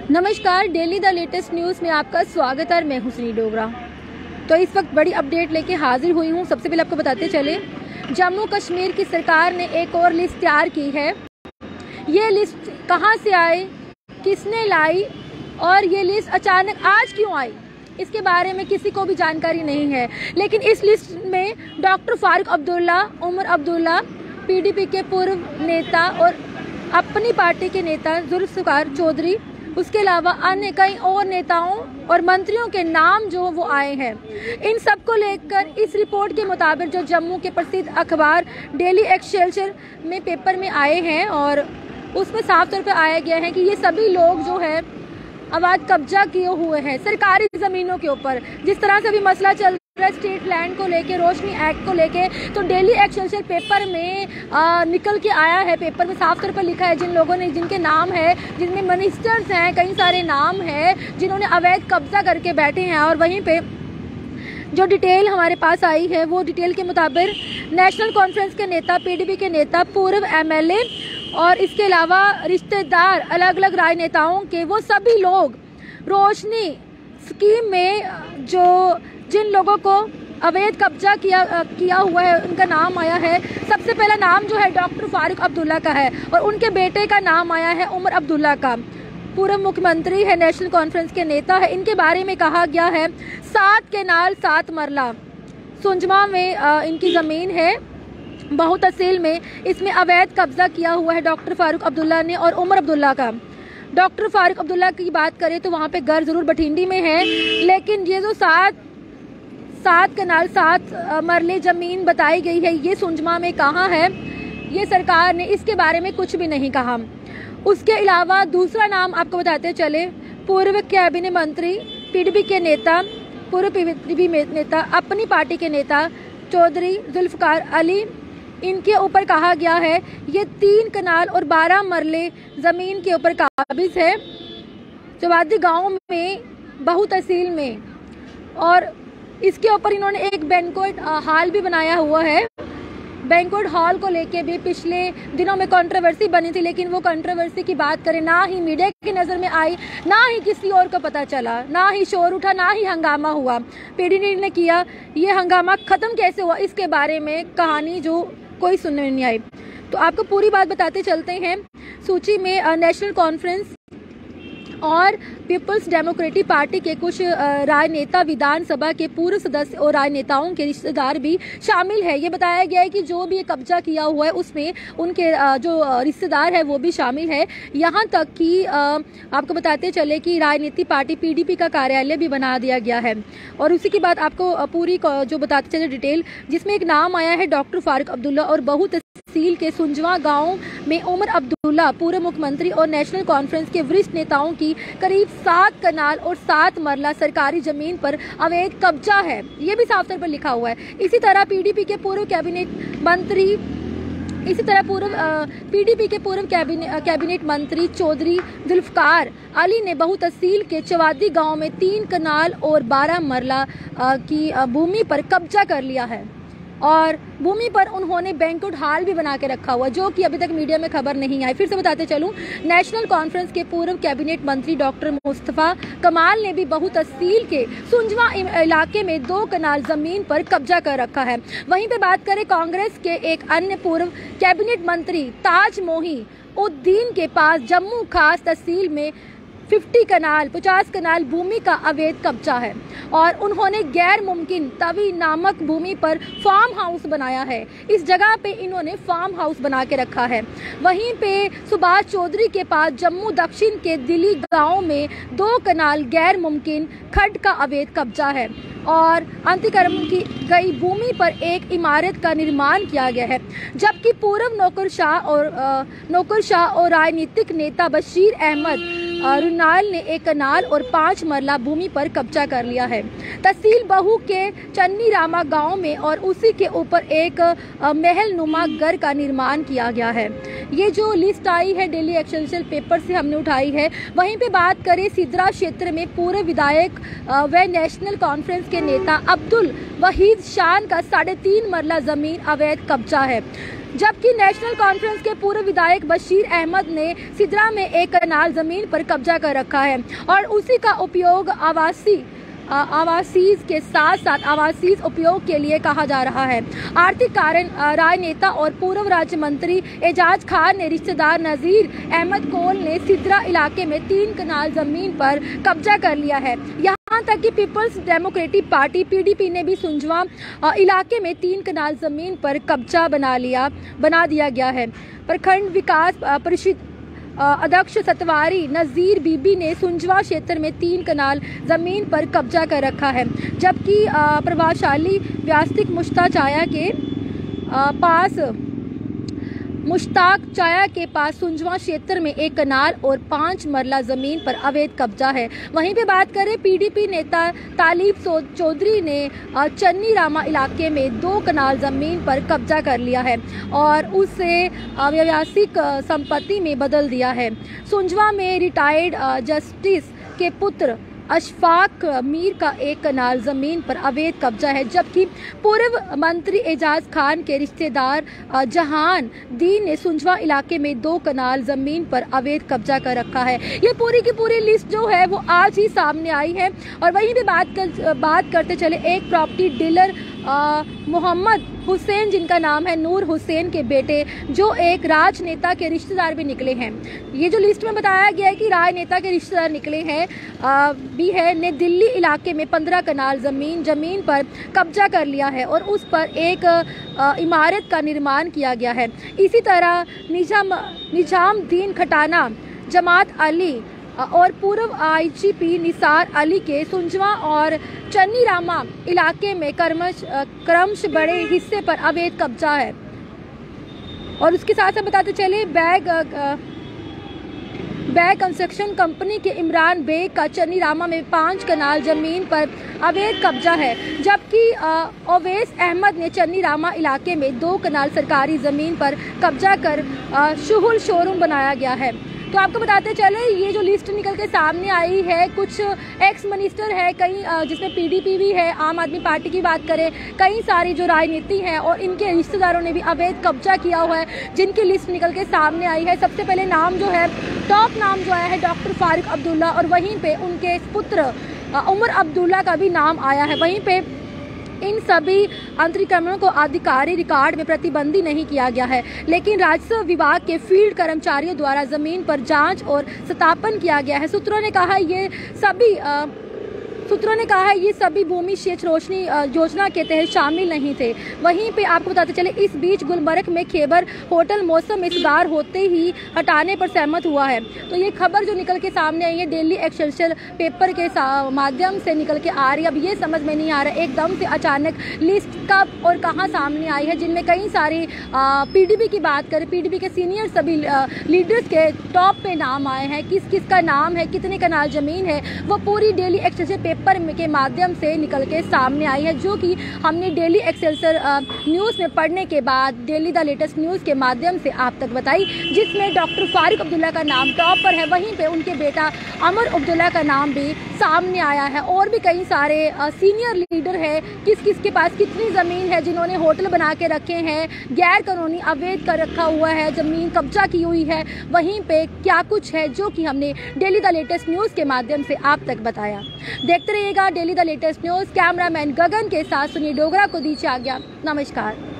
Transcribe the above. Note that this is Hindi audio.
नमस्कार, डेली द लेटेस्ट न्यूज़ में आपका स्वागत है और मैं हूं श्री डोगरा। तो इस वक्त बड़ी अपडेट लेके हाजिर हुई हूं। सबसे पहले आपको बताते चले, जम्मू कश्मीर की सरकार ने एक और लिस्ट तैयार की है। ये लिस्ट कहां से आई, किसने लाई और ये लिस्ट अचानक आज क्यों आई, इसके बारे में किसी को भी जानकारी नहीं है। लेकिन इस लिस्ट में डॉक्टर फारूक अब्दुल्ला, उमर अब्दुल्ला, पीडीपी के पूर्व नेता और अपनी पार्टी के नेता जुल्फकार चौधरी, उसके अलावा अन्य कई और नेताओं और मंत्रियों के नाम जो वो आए हैं। इन सब को लेकर इस रिपोर्ट के मुताबिक जो जम्मू के प्रसिद्ध अखबार डेली एक्सेलसियर में पेपर में आए हैं, और उसमें साफ तौर पर आया गया है कि ये सभी लोग जो है अवैध कब्जा किए हुए हैं सरकारी ज़मीनों के ऊपर। जिस तरह से भी मसला चल रहा है स्टेट लैंड को लेके, रोशनी एक्ट को लेके, तो डेली एक्सेलसियर पेपर में निकल के आया है। पेपर में साफ तौर पर लिखा है जिन लोगों ने, जिनके नाम है, जिनमें मिनिस्टर्स हैं, कई सारे नाम हैं जिन्होंने अवैध कब्जा करके बैठे हैं। और वहीं पे जो डिटेल हमारे पास आई है वो डिटेल के मुताबिक नेशनल कॉन्फ्रेंस के नेता, पीडीपी के नेता, पूर्व एमएलए और इसके अलावा रिश्तेदार, अलग अलग राजनेताओं के, वो सभी लोग रोशनी स्कीम में जो जिन लोगों को अवैध कब्जा किया हुआ है उनका नाम आया है। सबसे पहला नाम जो है डॉक्टर फारूक अब्दुल्ला का है और उनके बेटे का नाम आया है उमर अब्दुल्ला का। पूर्व मुख्यमंत्री है, नेशनल कॉन्फ्रेंस के नेता है। इनके बारे में कहा गया है 7 केनाल 7 मरला सुंजमा में इनकी ज़मीन है, बहु तहसील में। इसमें अवैध कब्जा किया हुआ है डॉक्टर फारूक अब्दुल्ला ने और उमर अब्दुल्ला का। डॉक्टर फारूक अब्दुल्ला की बात करें तो वहाँ पे घर ज़रूर बठिंडी में है, लेकिन ये जो 7 केनाल 7 मरले ज़मीन बताई गई है ये सुंजमा में कहाँ है, ये सरकार ने इसके बारे में कुछ भी नहीं कहा। उसके अलावा दूसरा नाम आपको बताते चले, पूर्व कैबिनेट मंत्री, पीडीपी के नेता, पूर्व पीडीपी नेता, अपनी पार्टी के नेता चौधरी जुल्फकार अली, इनके ऊपर कहा गया है ये 3 कनाल और 12 मरले ज़मीन के ऊपर काबिज है चवादी गांव में, बहु तहसील में। और इसके ऊपर इन्होंने एक बैंक्वेट हॉल भी बनाया हुआ है। बैंक्वेट हॉल को लेके भी पिछले दिनों में कंट्रोवर्सी बनी थी, लेकिन वो कंट्रोवर्सी की बात करें ना ही मीडिया की नज़र में आई, ना ही किसी और को पता चला, ना ही शोर उठा, ना ही हंगामा हुआ। पीडीपी ने किया, ये हंगामा ख़त्म कैसे हुआ इसके बारे में कहानी जो कोई सुनने में नहीं आई। तो आपको पूरी बात बताते चलते हैं। सूची में नेशनल कॉन्फ्रेंस और पीपल्स डेमोक्रेटिक पार्टी के कुछ राजनेता, विधानसभा के पूर्व सदस्य और राजनेताओं के रिश्तेदार भी शामिल है। ये बताया गया है कि जो भी कब्जा किया हुआ है उसमें उनके जो रिश्तेदार है वो भी शामिल है। यहाँ तक कि आपको बताते चले कि राजनीतिक पार्टी पीडीपी का कार्यालय भी बना दिया गया है। और उसी की बात आपको पूरी जो बताते चले डिटेल, जिसमें एक नाम आया है डॉक्टर फारूक अब्दुल्ला और बहु तहसील के सुंजवा गांव में उमर अब्दुल्ला, पूर्व मुख्यमंत्री और नेशनल कॉन्फ्रेंस के वरिष्ठ नेताओं की करीब 7 कनाल और 7 मरला सरकारी जमीन पर अवैध कब्जा है। ये भी साफ तौर पर लिखा हुआ है। इसी तरह पीडीपी के पूर्व कैबिनेट मंत्री चौधरी जुल्फकार अली ने बहु तहसील के चवादी गांव में 3 कनाल और 12 मरला की भूमि पर कब्जा कर लिया है और भूमि पर उन्होंने बैंक्वेट हॉल भी बना के रखा हुआ, जो कि अभी तक मीडिया में खबर नहीं आई। फिर से बताते चलूं, नेशनल कॉन्फ्रेंस के पूर्व कैबिनेट मंत्री डॉक्टर मुस्तफा कमाल ने भी बहु तहसील के सुंजवा इलाके में 2 कनाल जमीन पर कब्जा कर रखा है। वहीं पे बात करें कांग्रेस के एक अन्य पूर्व कैबिनेट मंत्री ताज मोही उद्दीन के पास जम्मू खास तहसील में 50 कनाल भूमि का अवैध कब्जा है और उन्होंने गैर मुमकिन तवी नामक भूमि पर फार्म हाउस बनाया है। इस जगह पे इन्होंने फार्म हाउस बना के रखा है। वहीं पे सुभाष चौधरी के पास जम्मू दक्षिण के दिल्ली गांव में 2 कनाल गैर मुमकिन खड्ड का अवैध कब्जा है और अतिक्रमण की गई भूमि पर एक इमारत का निर्माण किया गया है। जबकि पूर्व नौकरशाह और राजनीतिक नेता बशीर अहमद रुनाल ने 1 कनाल और 5 मरला भूमि पर कब्जा कर लिया है तहसील बहू के चन्नी रामा गांव में, और उसी के ऊपर एक महल नुमा घर का निर्माण किया गया है। ये जो लिस्ट आई है डेली एक्सेलसियर पेपर से हमने उठाई है। वहीं पे बात करें सिद्रा क्षेत्र में पूर्व विधायक व नेशनल कॉन्फ्रेंस के नेता अब्दुल वहीद शान का 3.5 मरला जमीन अवैध कब्जा है। जबकि नेशनल कॉन्फ्रेंस के पूर्व विधायक बशीर अहमद ने सिद्रा में एक कनाल जमीन पर कब्जा कर रखा है और उसी का उपयोग आवासीय के साथ साथ आवासीय उपयोग के लिए कहा जा रहा है। आर्थिक कारण राजनेता और पूर्व राज्य मंत्री एजाज खान ने रिश्तेदार नजीर अहमद कोल ने सिद्रा इलाके में 3 कनाल जमीन पर कब्जा कर लिया है। यहाँ तक कि पीपल्स डेमोक्रेटिक पार्टी PDP ने भी सुंजवा इलाके में 3 कनाल जमीन पर कब्जा बना दिया गया है। प्रखंड विकास परिषद अध्यक्ष सतवारी नजीर बीबी ने सुंजवा क्षेत्र में 3 कनाल जमीन पर कब्जा कर रखा है, जबकि प्रभावशाली व्यास्तिक मुश्ताक चाया के पास सुंजवा क्षेत्र में 1 कनाल और 5 मरला जमीन पर अवैध कब्जा है। वहीं पे बात करें PDP नेता तालिब चौधरी ने चन्नी रामा इलाके में 2 कनाल जमीन पर कब्जा कर लिया है और उसे व्यावसायिक संपत्ति में बदल दिया है। सुंजवा में रिटायर्ड जस्टिस के पुत्र अशफाक मीर का 1 कनाल जमीन पर अवैध कब्जा है, जबकि पूर्व मंत्री एजाज खान के रिश्तेदार जहान दीन ने सुंजवा इलाके में 2 कनाल जमीन पर अवैध कब्जा कर रखा है। ये पूरी की पूरी लिस्ट जो है वो आज ही सामने आई है। और वहीं भी बात करते चले एक प्रॉपर्टी डीलर मोहम्मद हुसैन, जिनका नाम है नूर हुसैन के बेटे, जो एक राजनेता के रिश्तेदार भी निकले हैं। ये जो लिस्ट में बताया गया है कि राजनेता के रिश्तेदार निकले हैं भी है, ने दिल्ली इलाके में 15 कनाल जमीन पर कब्जा कर लिया है और उस पर एक इमारत का निर्माण किया गया है। इसी तरह निजामुद्दीन खटाना, जमात अली और पूर्व IGP निसार अली के सुंजवा और चन्नी रामा इलाके में क्रमश बड़े हिस्से पर अवैध कब्जा है। और उसके साथ साथ बताते चले बैग कंस्ट्रक्शन कंपनी के इमरान बेग का चन्नी रामा में 5 कनाल जमीन पर अवैध कब्जा है, जबकि ओवैस अहमद ने चन्नी रामा इलाके में 2 कनाल सरकारी जमीन पर कब्जा कर शुहुल शोरूम बनाया गया है। तो आपको बताते चले ये जो लिस्ट निकल के सामने आई है, कुछ एक्स मिनिस्टर है, कई जिसमें PDP भी है, आम आदमी पार्टी की बात करें, कई सारी जो राजनीति हैं और इनके रिश्तेदारों ने भी अवैध कब्जा किया हुआ है, जिनकी लिस्ट निकल के सामने आई है। सबसे पहले नाम जो है, टॉप नाम जो आया है डॉक्टर फारूक अब्दुल्ला और वहीं पे उनके पुत्र उमर अब्दुल्ला का भी नाम आया है। वहीं पे इन सभी अतिक्रमणों को आधिकारिक रिकॉर्ड में प्रतिबंधित नहीं किया गया है, लेकिन राजस्व विभाग के फील्ड कर्मचारियों द्वारा जमीन पर जांच और सत्यापन किया गया है। सूत्रों ने कहा ये सभी भूमि क्षेत्र रोशनी योजना के तहत शामिल नहीं थे। वहीं पे आपको बताते चले इस बीच गुलमर्ग में खैबर होटल मौसम में सुधार होते ही हटाने पर सहमत हुआ है। तो ये खबर जो निकल के सामने आई है डेली एक्सेलसियर पेपर के माध्यम से निकल के आ रही है। अब ये समझ में नहीं आ रहा एकदम से अचानक लिस्ट कब और कहाँ सामने आई है, जिनमें कई सारी PDP की बात करें, PDP के सीनियर सभी लीडर्स के टॉप पे नाम आए हैं। किस किस का नाम है, कितने कनाल जमीन है, वो पूरी डेली एक्सेलसियर पेपर के माध्यम से निकल के सामने आई है, जो कि हमने डेली एक्सेलसियर न्यूज़ में पढ़ने के बाद डेली द लेटेस्ट न्यूज़ के माध्यम से आप तक बताई, जिसमें डॉक्टर फारूक अब्दुल्ला का नाम टॉप पर है। वहीं पे उनके बेटा उमर अब्दुल्ला का नाम भी सामने आया है और भी कई सारे सीनियर लीडर है, किस किस के पास कितनी ज़मीन है, जिन्होंने होटल बना के रखे हैं, गैर कानूनी अवैध कर रखा हुआ है, ज़मीन कब्जा की हुई है, वहीं पे क्या कुछ है, जो कि हमने डेली द लेटेस्ट न्यूज़ के माध्यम से आप तक बताया। देखते रहिएगा daily the latest news. Cameraman Gagan के साथ सुनील डोगरा को दीजिए आज्ञा। नमस्कार।